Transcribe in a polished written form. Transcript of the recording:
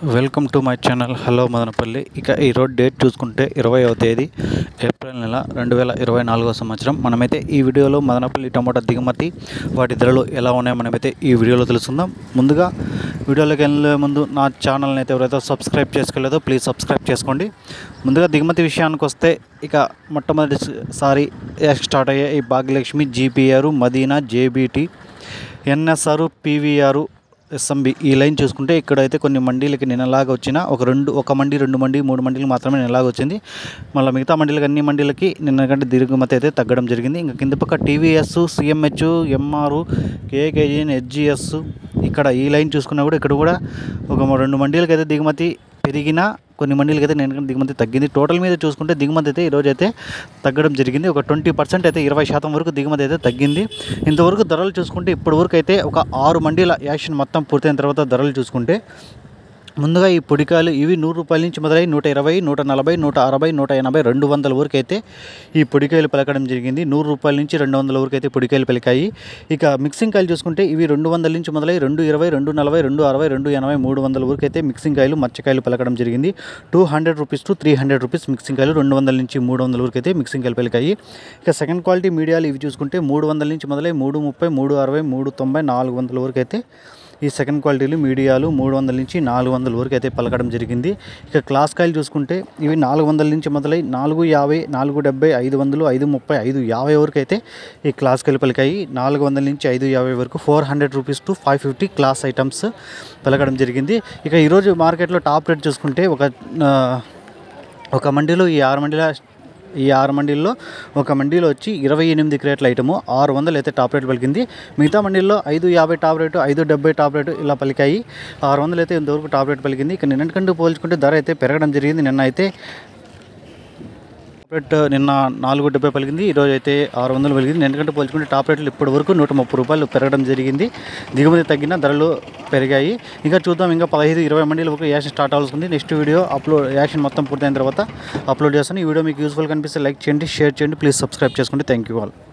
Welcome to my channel hello Madanapalle. ఇక ఈరోజు date చూసుకుంటే 20వ తేదీ ఏప్రిల్ నెల 2024 సంవత్సరం. మనమైతే ఈ వీడియోలో మదనపల్లి టమాటా దిగుమతి వాటి ధరలు ఎలా ఉన్నాయో మనమైతే ఈ వీడియోలో తెలుసుకుందాం. ముందుగా వీడియోలోకి వెళ్ళే ముందు నా ఛానల్ని అయితే ఎవరైతే సబ్స్క్రైబ్ చేసుకోలేదో ప్లీజ్ సబ్స్క్రైబ్ చేసుకోండి. ముందుగా దిగుమతి విషయానికి వస్తే ఇక మొట్టమొదటిసారి స్టార్ట్ అయ్యే ఈ Bhagyalakshmi, GPR, Madina, JBT, NSR, PVR, SMB ఈ లైన్ చూసుకుంటే ఇక్కడైతే కొన్ని మండీలకి నిన్నలాగా వచ్చిన ఒక మండీ, 2 మండీ, 3 మండీలు మాత్రమే నిన్నలాగా వచ్చింది. మళ్ళీ మిగతా మండీలకి అన్ని మండీలకి నిన్న కంటే దిగుమతి అయితే తగ్గడం జరిగింది. ఇంకా కింద పక్క TVS, CMH, MR, KKGN, HGS ఇక్కడ ఈ లైన్ చూసుకున్నా కూడా ఇక్కడ కూడా ఒక 2 మండీలకి అయితే దిగుమతి పెరిగినా కొన్ని మండీలకి అయితే నేను దిగుమతి తగ్గింది. టోటల్ మీద చూసుకుంటే దిగుమతి అయితే ఈరోజు అయితే తగ్గడం జరిగింది. ఒక 20% అయితే 20% వరకు దిగుమతి అయితే తగ్గింది. ఇంతవరకు ధరలు చూసుకుంటే ఇప్పటి వరకు అయితే ఒక 6 మండీల యాక్షన్ మొత్తం పూర్తయిన తర్వాత ధరలు చూసుకుంటే ముందుగా ఈ పొడికాయలు ఇవి 100 రూపాయల నుంచి మొదలై 120, 140, 160, 180, 200 వరకు అయితే ఈ పొడికాయలు పలకడం జరిగింది. 100 రూపాయల నుంచి 200 వరకు అయితే పొడికాయలు పలికాయి. ఇక మిక్సింగ్ కాయలు చూసుకుంటే ఇవి 200 నుంచి మొదలై 220, 240, 260, 280, 300 వరకు అయితే మిక్సింగ్ కాయలు, మచ్చకాయలు పలకడం జరిగింది. 200 రూపీస్ టు 300 రూపీస్ మిక్సింగ్ కాయలు, 200 నుంచి 300 వరకు అయితే మిక్సింగ్ కాయలు పలికాయి. ఇక సెకండ్ క్వాలిటీ మీడియాలు ఇవి చూసుకుంటే 300 నుంచి మొదలై 330, 360, 390, 400 వరకు అయితే ఈ సెకండ్ క్వాలిటీలు మీడియాలు 300 నుంచి 400 వరకు అయితే పలకడం జరిగింది. ఇక క్లాస్ కాయలు చూసుకుంటే ఇవి 400 నుంచి మొదలై 450, 470, 500, 530, 550 వరకు అయితే ఈ క్లాస్ కాయలు పలికాయి. 400 నుంచి 550 వరకు 400 రూపీస్ టు 550 క్లాస్ ఐటమ్స్ పలకడం జరిగింది. ఇక ఈరోజు మార్కెట్లో టాప్ రేట్ చూసుకుంటే ఒక మండీలో ఈ 6 మండీల్లో ఒక మండీలో వచ్చి 28 క్రేట్ల ఐటము 600 అయితే టాప్ రేట్ పలికింది. మిగతా మండీల్లో 550 టాప్ రేటు, 570 టాప్ రేటు ఇలా పలికాయి. 600 అయితే ఇంతవరకు టాప్ రేట్ పలికింది. ఇక నిన్నటికంటే పోల్చుకుంటే ధర అయితే పెరగడం జరిగింది. నిన్న అయితే టాప్ రేట్ నిన్న 470 పలికింది, ఈరోజు అయితే 600 పలికింది. నిన్నటికంటే పోల్చుకుంటే టాప్ రేట్లు ఇప్పటి వరకు 130 రూపాయలు పెరగడం జరిగింది. దిగుమతి తగ్గిన ధరలు పెరిగాయి. ఇంకా చూద్దాం, ఇంకా 15-20 మండీల వరకు యాక్షన్ స్టార్ట్ అవ్వాల్సింది. నెక్స్ట్ వీడియో యాక్షన్ మొత్తం పూర్తయిన తర్వాత అప్లోడ్ చేస్తాను. ఈ వీడియో మీకు యూస్ఫుల్ కనిపిస్తే లైక్ చేయండి, షేర్ చేయండి, ప్లీజ్ సబ్స్క్రైబ్ చేసుకోండి. Thank you all.